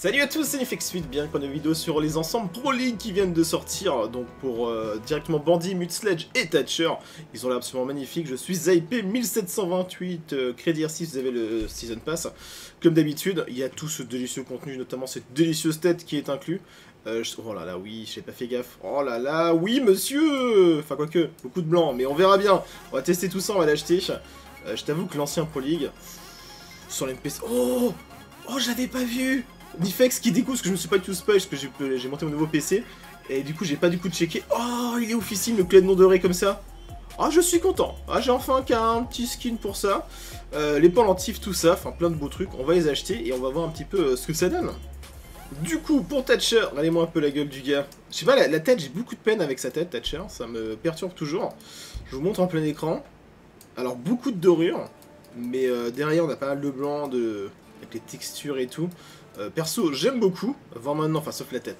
Salut à tous, c'est Nifx8, bien qu'on ait une vidéo sur les ensembles Pro League qui viennent de sortir, donc pour directement Bandit, Sledge et Thatcher. Ils ont l'air absolument magnifiques, je suis IP 1728, crédit R6, vous avez le Season Pass. Comme d'habitude, il y a tout ce délicieux contenu, notamment cette délicieuse tête qui est inclus. Oh là là, oui, j'ai pas fait gaffe. Oh là là, oui monsieur. Enfin quoique, beaucoup de blanc, mais on verra bien. On va tester tout ça, on va l'acheter. Je t'avoue que l'ancien Pro League, sur l'NPC... Oh, j'avais pas vu Nifx qui découvre, parce que je me suis pas du tout spoil, parce que j'ai monté mon nouveau PC, et du coup j'ai pas du coup checké. Oh, il est oufissime le clé de nom doré comme ça. Ah, je suis content. Ah, j'ai enfin qu'un petit skin pour ça. Les pendentifs, tout ça, enfin plein de beaux trucs. On va les acheter et on va voir un petit peu ce que ça donne. Du coup, pour Thatcher, regardez-moi un peu la gueule du gars. Je sais pas, la tête, j'ai beaucoup de peine avec sa tête, Thatcher, ça me perturbe toujours. Je vous montre en plein écran. Alors, beaucoup de dorures, mais derrière on a pas mal de blanc, avec les textures et tout. Perso, j'aime beaucoup, voir maintenant, enfin sauf la tête,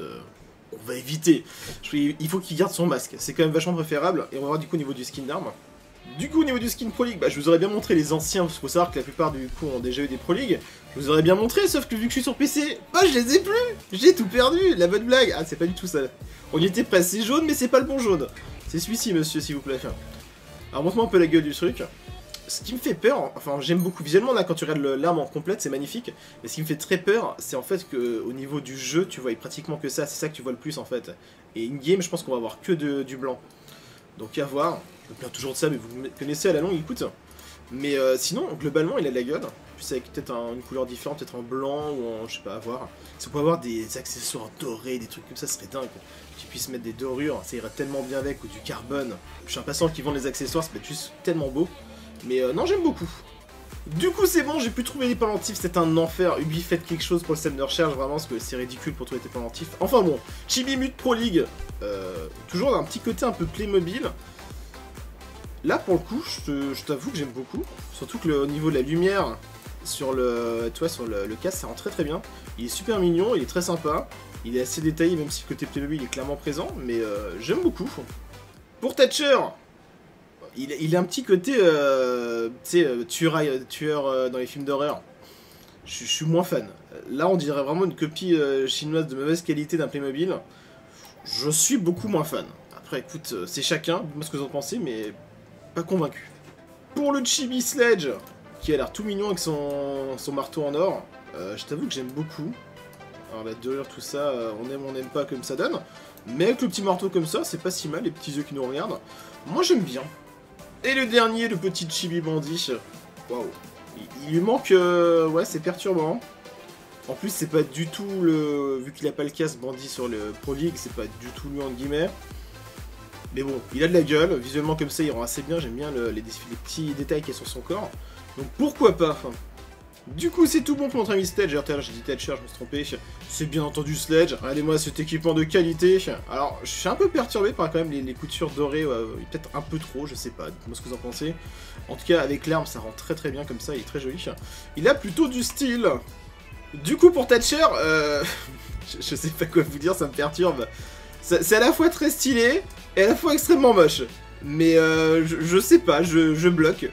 on va éviter. Il faut qu'il garde son masque, c'est quand même vachement préférable, et on va voir du coup au niveau du skin d'armes. Du coup au niveau du skin Pro League, je vous aurais bien montré les anciens, parce qu'il faut savoir que la plupart du coup ont déjà eu des Pro League. Je vous aurais bien montré, sauf que vu que je suis sur PC, je les ai plus. J'ai tout perdu, la bonne blague. Ah, c'est pas du tout ça. On y était prêt, c'est jaune, mais c'est pas le bon jaune. C'est celui-ci monsieur, s'il vous plaît. Alors montre-moi un peu la gueule du truc. Ce qui me fait peur, enfin j'aime beaucoup visuellement là quand tu regardes l'arme en complète, c'est magnifique, mais ce qui me fait très peur, c'est en fait que au niveau du jeu, tu vois pratiquement que ça, c'est ça que tu vois le plus en fait. Et in-game, je pense qu'on va avoir que du blanc. Donc à voir, je me plains toujours de ça, mais vous me connaissez à la longue, écoute. Mais sinon, globalement, il a de la gueule, plus avec peut-être une couleur différente, peut-être en blanc ou en, je sais pas, à voir. Si on peut avoir des accessoires dorés, des trucs comme ça serait dingue. Tu puisses mettre des dorures, ça irait tellement bien avec, ou du carbone. Je suis impatient qu'ils vendent les accessoires, ça peut être juste tellement beau. Mais non, j'aime beaucoup. Du coup, c'est bon, j'ai pu trouver les pendentifs, c'est un enfer. Ubi, faites quelque chose pour le système de recherche, vraiment, parce que c'est ridicule pour trouver tes pendentifs. Enfin bon, Chibi Mute Pro League, toujours un petit côté un peu Playmobil. Là, pour le coup, je t'avoue que j'aime beaucoup. Surtout que au niveau de la lumière, sur le casque, ça rend très très bien. Il est super mignon, il est très sympa. Il est assez détaillé, même si le côté Playmobil est clairement présent, mais j'aime beaucoup. Pour Thatcher, il a un petit côté, tu sais, tueur dans les films d'horreur. Je suis moins fan. Là, on dirait vraiment une copie chinoise de mauvaise qualité d'un Playmobil. Je suis beaucoup moins fan. Après, écoute, c'est chacun, dites-moi ce que vous en pensez, mais pas convaincu. Pour le Chibi Sledge, qui a l'air tout mignon avec son marteau en or, je t'avoue que j'aime beaucoup. Alors la dorure, tout ça, on n'aime pas comme ça donne. Mais avec le petit marteau comme ça, c'est pas si mal, les petits yeux qui nous regardent. Moi, j'aime bien. Et le dernier, le petit Chibi Bandit. Waouh. Il lui manque... ouais, c'est perturbant. En plus, c'est pas du tout le... Vu qu'il a pas le casque Bandit sur le Pro League, c'est pas du tout lui, entre guillemets. Mais bon, il a de la gueule. Visuellement, comme ça, il rend assez bien. J'aime bien les petits détails qu'il y a sur son corps. Donc, pourquoi pas. Du coup, c'est tout bon pour notre ami Sledge. J'ai dit Thatcher, je me suis trompé. C'est bien entendu Sledge. Regardez-moi cet équipement de qualité. Alors, je suis un peu perturbé par quand même les coutures dorées. Peut-être un peu trop, je sais pas. Dites-moi ce que vous en pensez. En tout cas, avec l'arme, ça rend très très bien comme ça. Il est très joli. Il a plutôt du style. Du coup, pour Thatcher, je sais pas quoi vous dire, ça me perturbe. C'est à la fois très stylé et à la fois extrêmement moche. Mais je sais pas, je bloque.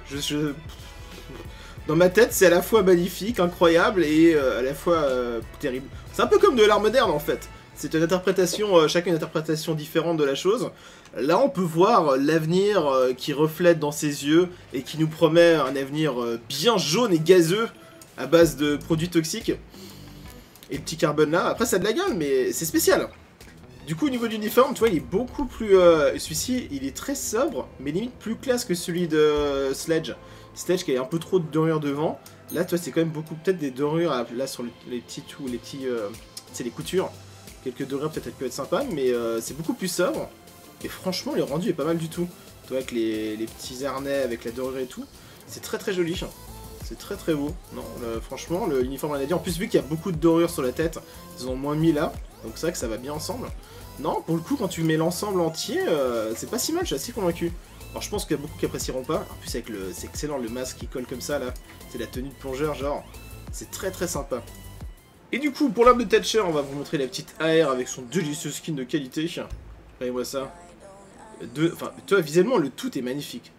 Dans ma tête, c'est à la fois magnifique, incroyable et à la fois terrible. C'est un peu comme de l'art moderne en fait. C'est une interprétation, chacun une interprétation différente de la chose. Là, on peut voir l'avenir qui reflète dans ses yeux et qui nous promet un avenir bien jaune et gazeux à base de produits toxiques. Et le petit carbone là, après ça a de la gueule, mais c'est spécial. Du coup, au niveau du uniforme, tu vois, il est beaucoup plus... celui-ci, il est très sobre, mais limite plus classe que celui de Sledge. Sledge qui a un peu trop de dorures devant. Là, tu vois, c'est quand même beaucoup, peut-être des dorures, là, sur les petits... c'est les coutures. Quelques dorures, peut-être, elles peuvent être sympas, mais c'est beaucoup plus sobre. Et franchement, le rendu est pas mal du tout. Tu vois, avec les petits harnais, avec la dorure et tout. C'est très très joli. C'est très très beau. Non, franchement, l'uniforme rien à dire. En plus, vu qu'il y a beaucoup de dorures sur la tête, ils ont moins mis là. Donc c'est vrai que ça va bien ensemble. Non, pour le coup, quand tu mets l'ensemble entier, c'est pas si mal, je suis assez convaincu. Alors je pense qu'il y a beaucoup qui apprécieront pas. En plus, avec c'est excellent, le masque qui colle comme ça, là. C'est la tenue de plongeur, genre. C'est très très sympa. Et du coup, pour l'arme de Thatcher, on va vous montrer la petite AR avec son délicieux skin de qualité. Regardez-moi ça. Enfin, toi, visuellement, le tout est magnifique.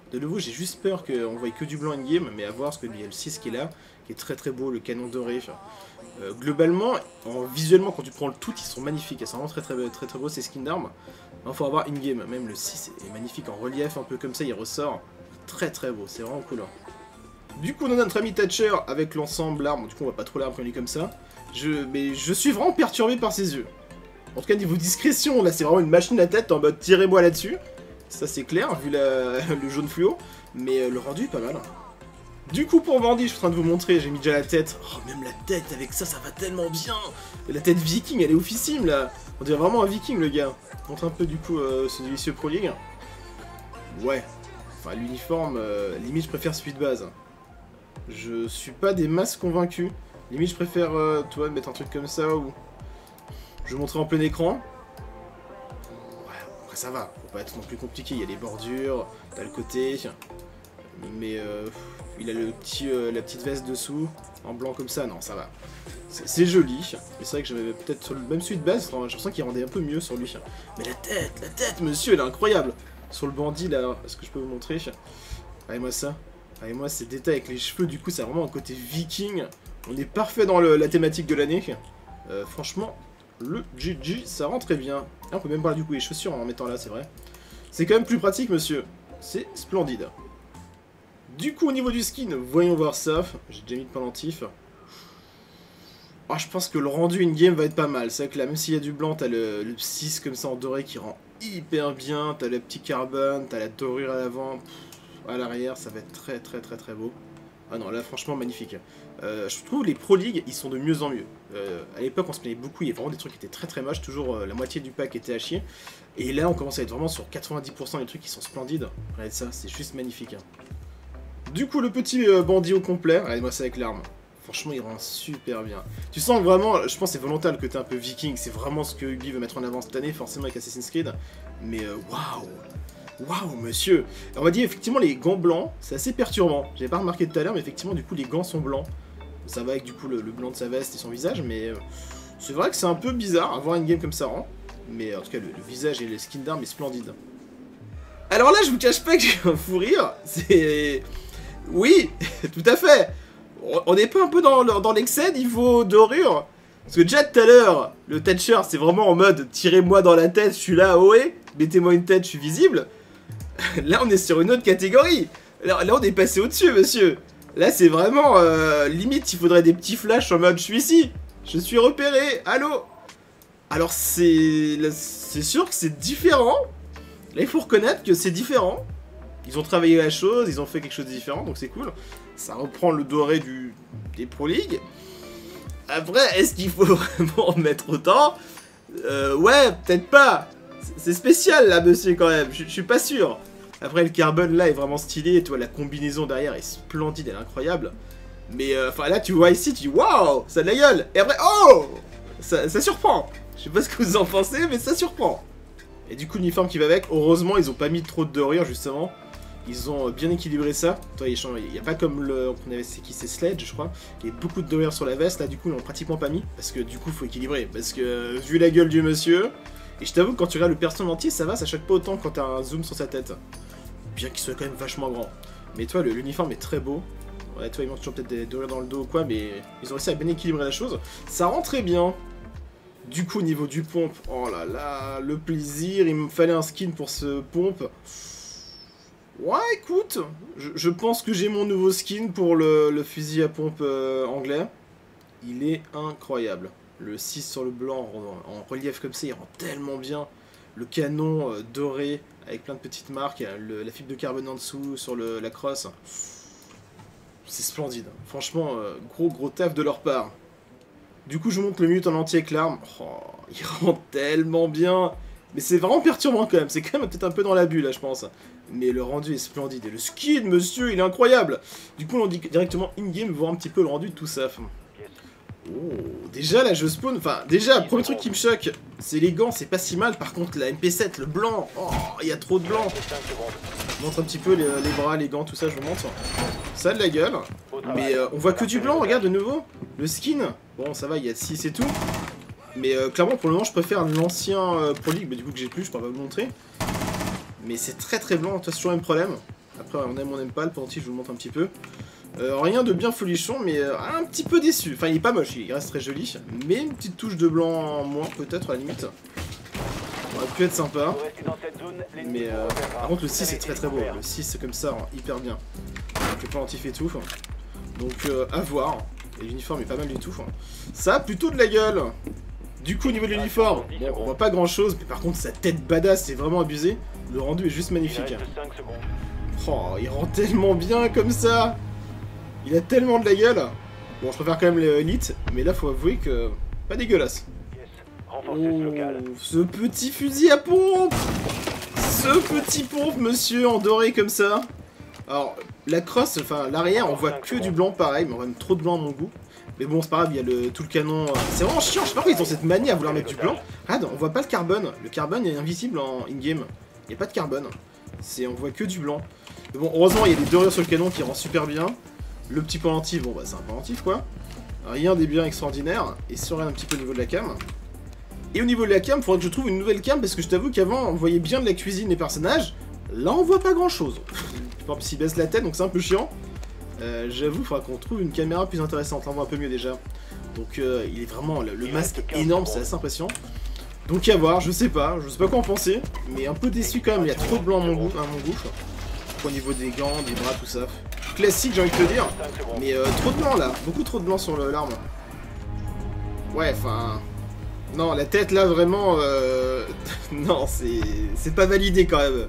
De nouveau, j'ai juste peur qu'on voie que du blanc in-game, mais à voir, parce qu'il y a le 6 qui est là, qui est très très beau, le canon doré. Globalement, visuellement, quand tu prends le tout, ils sont magnifiques. C'est vraiment très beau ces skins d'armes. Il faut avoir in-game, même le 6 est magnifique en relief, un peu comme ça, il ressort. Très très beau, c'est vraiment cool. Du coup, on a notre ami Thatcher avec l'ensemble arme. Du coup, on va pas trop l'arme comme ça. Mais je suis vraiment perturbé par ses yeux. En tout cas, niveau discrétion, là, c'est vraiment une machine à tête en mode tirez-moi là-dessus. Ça, c'est clair, vu le jaune fluo. Mais le rendu est pas mal. Du coup, pour Bandit, je suis en train de vous montrer, j'ai mis déjà la tête. Oh, même la tête, avec ça, ça va tellement bien. La tête viking, elle est oufissime, là. On dirait vraiment un viking, le gars. Montre un peu, du coup, ce délicieux Pro League. Ouais. Enfin, l'uniforme, limite, je préfère celui de base. Je suis pas des masses convaincus. Limite, je préfère, tu vois, mettre un truc comme ça, ou... Je vais montrer en plein écran. Ouais, après, ça va. Faut pas être non plus compliqué. Il y a les bordures, t'as le côté... Mais il a la petite veste dessous, en blanc comme ça, non, ça va. C'est joli, mais c'est vrai que j'avais peut-être sur le même celui de base, j'ai l'impression qu'il rendait un peu mieux sur lui. Mais la tête, monsieur, elle est incroyable. Sur le bandit, là, est-ce que je peux vous montrer? Regardez-moi ça. Regardez-moi ces détails avec les cheveux, du coup, c'est vraiment un côté viking. On est parfait dans la thématique de l'année. Franchement, le GG, ça rend très bien. Et on peut même parler du coup les chaussures en mettant là, c'est vrai. C'est quand même plus pratique, monsieur. C'est splendide. Du coup, au niveau du skin, voyons voir ça. J'ai déjà mis de pendentif. Oh, je pense que le rendu in-game va être pas mal. C'est vrai que là, même s'il y a du blanc, t'as le 6 comme ça en doré qui rend hyper bien. T'as le petit carbone, t'as la dorure à l'avant. À l'arrière, ça va être très beau. Ah non, là, franchement, magnifique. Je trouve les Pro League, ils sont de mieux en mieux. À l'époque, on se plaignait beaucoup, il y avait vraiment des trucs qui étaient très moches. Toujours la moitié du pack était à chier. Et là, on commence à être vraiment sur 90% des trucs qui sont splendides. Regardez ça, c'est juste magnifique. Du coup, le petit bandit au complet, regardez-moi ça avec l'arme. Franchement, il rend super bien. Tu sens vraiment, je pense que c'est volontaire le côté un peu viking, c'est vraiment ce que Ubi veut mettre en avant cette année, forcément avec Assassin's Creed. Mais waouh, monsieur. On va dire effectivement les gants blancs, c'est assez perturbant. J'avais pas remarqué tout à l'heure, mais effectivement du coup les gants sont blancs. Ça va avec du coup le blanc de sa veste et son visage, mais c'est vrai que c'est un peu bizarre à voir une game comme ça rend. Mais en tout cas, le visage et le skin d'arme est splendide. Alors là, je vous cache pas que j'ai un fou rire, c'est... Oui, tout à fait. On n'est pas un peu dans l'excès niveau dorure? Parce que déjà tout à l'heure, le Thatcher, c'est vraiment en mode tirez-moi dans la tête, je suis là, ohé, mettez-moi une tête, je suis visible. Là, on est sur une autre catégorie. Là on est passé au-dessus, monsieur. Là, c'est vraiment limite, il faudrait des petits flashs en mode je suis ici, je suis repéré, allô. Alors, c'est sûr que c'est différent. Là, il faut reconnaître que c'est différent. Ils ont travaillé la chose, ils ont fait quelque chose de différent, donc c'est cool. Ça reprend le doré des Pro League. Après, est-ce qu'il faut vraiment en mettre autant? Ouais, peut-être pas. C'est spécial là, monsieur, quand même. Je suis pas sûr. Après, le carbone là est vraiment stylé. Et tu vois, la combinaison derrière est splendide, elle est incroyable. Mais enfin là, tu vois ici, tu dis waouh, ça a de la gueule. Et après, oh, ça surprend. Je sais pas ce que vous en pensez, mais ça surprend. Et du coup, l'uniforme qui va avec, heureusement, ils ont pas mis trop de dorure justement. Ils ont bien équilibré ça. Il n'y a pas comme qu'on avait, c'est Sledge, je crois. Il y a beaucoup de dorure sur la veste. Là, du coup, ils l'ont pratiquement pas mis. Parce que du coup, il faut équilibrer. Parce que, vu la gueule du monsieur. Et je t'avoue que quand tu regardes le personnage entier, ça va, ça choque pas autant quand t'as un zoom sur sa tête. Bien qu'il soit quand même vachement grand. Mais toi, l'uniforme est très beau. Ouais, toi, il manque toujours peut-être des dorures dans le dos ou quoi. Mais ils ont réussi à bien équilibrer la chose. Ça rend très bien. Du coup, au niveau du pompe, oh là là, le plaisir. Il me fallait un skin pour ce pompe. Ouais, écoute, je pense que j'ai mon nouveau skin pour le fusil à pompe anglais. Il est incroyable. Le 6 sur le blanc, en relief comme ça, il rend tellement bien. Le canon doré, avec plein de petites marques, la fibre de carbone en dessous, sur la crosse. C'est splendide. Franchement, gros taf de leur part. Du coup, je vous montre le mute en entier avec l'arme. Oh, il rend tellement bien. Mais c'est vraiment perturbant quand même. C'est quand même peut-être un peu dans l'abus là, je pense. Mais le rendu est splendide. Et le skin, monsieur, il est incroyable. Du coup, on dit directement in-game, voir un petit peu le rendu de tout ça. Oh, déjà là, je spawn. Enfin, déjà, le premier truc qui me choque, c'est les gants. C'est pas si mal. Par contre, la MP7, le blanc. Oh, il y a trop de blanc. Je montre un petit peu les bras, les gants, tout ça, je vous montre. Ça a de la gueule. Mais on voit que du blanc, regarde de nouveau. Le skin. Bon, ça va, il y a 6 et tout. Mais clairement, pour le moment, je préfère l'ancien Pro League, mais du coup que j'ai plus, je pourrais pas vous montrer. Mais c'est très blanc, toi c'est toujours le même problème. Après, on aime ou on n'aime pas, le penalty, je vous le montre un petit peu. Rien de bien folichon, mais un petit peu déçu. Enfin, il est pas moche, il reste très joli. Mais une petite touche de blanc en moins, peut-être, à la limite. Ça aurait pu être sympa. Mais par contre, le 6 est très très beau. Le 6, c'est comme ça, hyper bien. Avec le penalty et tout. Donc, à voir. Et l'uniforme est pas mal du tout. Ça a plutôt de la gueule. Du coup, au niveau de l'uniforme, bon, on voit pas grand chose. Mais par contre, sa tête badass, c'est vraiment abusé. Le rendu est juste magnifique. Oh, il rend tellement bien comme ça. Il a tellement de la gueule. Bon, je préfère quand même l'élite, mais là, faut avouer que... pas dégueulasse. Oh, ce petit fusil à pompe. Ce petit pompe, monsieur, en doré comme ça. Alors, la crosse, enfin, l'arrière, on voit que du blanc pareil, mais on voit même trop de blanc à mon goût. Mais bon, c'est pas grave, il y a tout le canon... C'est vraiment chiant, je sais pas pourquoi ils ont cette manie à vouloir mettre du blanc. Regarde, on voit pas le carbone. Le carbone est invisible en in-game. Il n'y a pas de carbone. On voit que du blanc. Mais bon, heureusement, il y a des dorures sur le canon qui rend super bien. Le petit pendentif, bon bah c'est un pendentif quoi. Rien des bien extraordinaires. Et si on regarde un petit peu au niveau de la cam. Et au niveau de la cam, il faudrait que je trouve une nouvelle cam parce que je t'avoue qu'avant on voyait bien de la cuisine des personnages. Là on voit pas grand chose. Par exemple s'il baisse la tête donc c'est un peu chiant. J'avoue, il faudra qu'on trouve une caméra plus intéressante. Là on voit un peu mieux déjà. Donc il est vraiment, le masque est énorme, c'est assez impressionnant. Donc à voir, je sais pas quoi en penser. Mais un peu déçu quand même, il y a trop de blanc à mon goût. Au niveau des gants, des bras, tout ça. Classique, j'ai envie de te dire. Mais trop de blanc là, beaucoup trop de blanc sur l'arme. Ouais, enfin... Non, la tête là, vraiment... non, c'est pas validé quand même.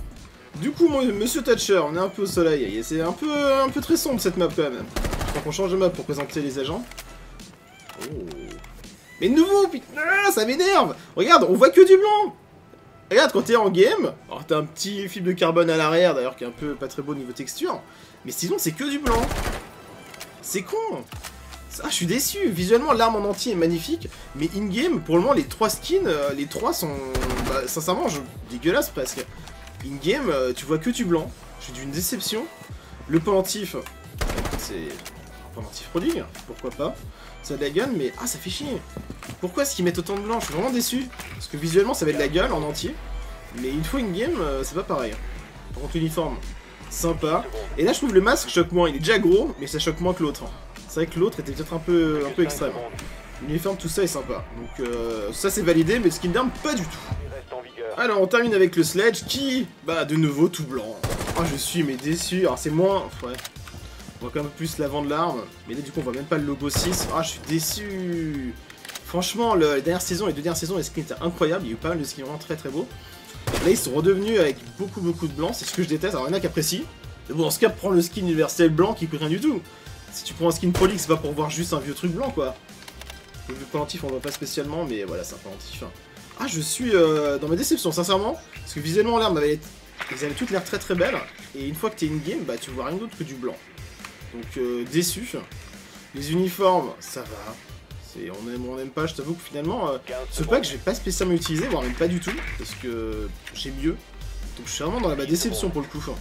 Du coup, monsieur Thatcher, on est un peu au soleil. C'est un peu très sombre cette map quand même. Donc on change de map pour présenter les agents. Oh. Mais nouveau, putain, ça m'énerve. Regarde, on voit que du blanc. Regarde, quand t'es en game, alors t'as un petit fibre de carbone à l'arrière, d'ailleurs, qui est un peu pas très beau niveau texture. Mais sinon, c'est que du blanc. C'est con. Ah, je suis déçu. Visuellement, l'arme en entier est magnifique. Mais in-game, pour le moment, les 3 skins, les 3 sont... Bah, sincèrement, dégueulasse presque. In-game, tu vois que du blanc. Je suis d'une déception. Le pendentif, c'est un pendentif prodigue, pourquoi pas. Ça a de la gueule, mais... Ah, ça fait chier. Pourquoi est-ce qu'ils mettent autant de blanc? Je suis vraiment déçu. Parce que visuellement, ça va être de la gueule en entier. Mais une fois in-game, c'est pas pareil. Par contre, l'uniforme, sympa. Et là, je trouve le masque choque moins. Il est déjà gros, mais ça choque moins que l'autre. C'est vrai que l'autre était peut-être un peu extrême. L'uniforme, tout ça est sympa. Donc, ça, c'est validé, mais le skin d'arme, pas du tout. Alors, on termine avec le Sledge qui, bah, de nouveau, tout blanc. Ah, je suis, mais déçu. Alors, c'est moins... Ouais. On voit quand même plus l'avant de l'arme. Mais là, du coup, on voit même pas le logo 6. Ah, je suis déçu. Franchement, les 2 dernières saisons, les skins étaient incroyables. Il y a eu pas mal de skins vraiment très très beaux. Là, ils sont redevenus avec beaucoup de blanc. C'est ce que je déteste. Alors, il y en a qui apprécient. Mais bon, en ce cas, prends le skin universel blanc qui coûte rien du tout. Si tu prends un skin prolique, c'est pas pour voir juste un vieux truc blanc, quoi. Le pendentif, on voit pas spécialement, mais voilà, c'est un pendentif. Ah, je suis dans ma déception, sincèrement. Parce que visuellement, l'arme elles avaient toutes l'air très très belles. Et une fois que t'es in-game, bah, tu vois rien d'autre que du blanc. Donc, déçu. Les uniformes, ça va. On aime ou on n'aime pas, je t'avoue que finalement, ce pack, je vais pas spécialement utiliser, voire même pas du tout. Parce que j'ai mieux. Donc, je suis vraiment dans ma déception pour le coup.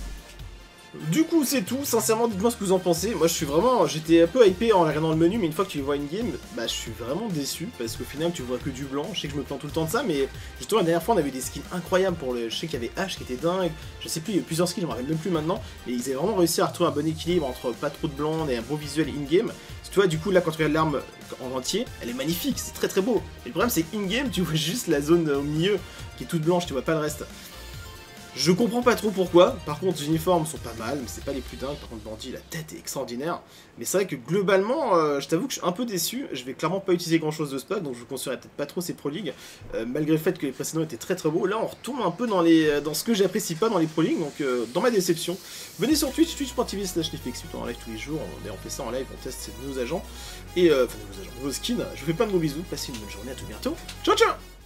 Du coup, c'est tout. Sincèrement, dites-moi ce que vous en pensez. Moi, j'étais un peu hypé en regardant le menu, mais une fois que tu les vois in-game, bah, je suis vraiment déçu. Parce qu'au final, tu vois que du blanc. Je sais que je me plante tout le temps de ça, mais justement, la dernière fois, on avait des skins incroyables pour le... Je sais qu'il y avait H qui était dingue. Je sais plus, il y a plusieurs skins, je me rappelle même plus maintenant. Mais ils avaient vraiment réussi à retrouver un bon équilibre entre pas trop de blanc et un beau visuel in-game. Tu vois, du coup, là, quand tu regardes l'arme en entier, elle est magnifique, c'est très très beau. Et le problème, c'est in-game, tu vois juste la zone au milieu qui est toute blanche, tu vois pas le reste. Je comprends pas trop pourquoi. Par contre, les uniformes sont pas mal, mais c'est pas les plus dingues. Par contre, Bandit, la tête est extraordinaire. Mais c'est vrai que globalement, je t'avoue que je suis un peu déçu. Je vais clairement pas utiliser grand chose de ce pack, donc je vous conseillerais peut-être pas trop ces Pro League. Malgré le fait que les précédents étaient très très beaux. Là, on retourne un peu dans ce que j'apprécie pas dans les Pro League, donc dans ma déception. Venez sur Twitch, twitch.tv/nifx, on en live tous les jours. On fait ça en live, on teste ces nouveaux agents. Et, enfin, nouveaux skins. Je vous fais plein de gros bisous. Passez une bonne journée, à tout bientôt. Ciao ciao.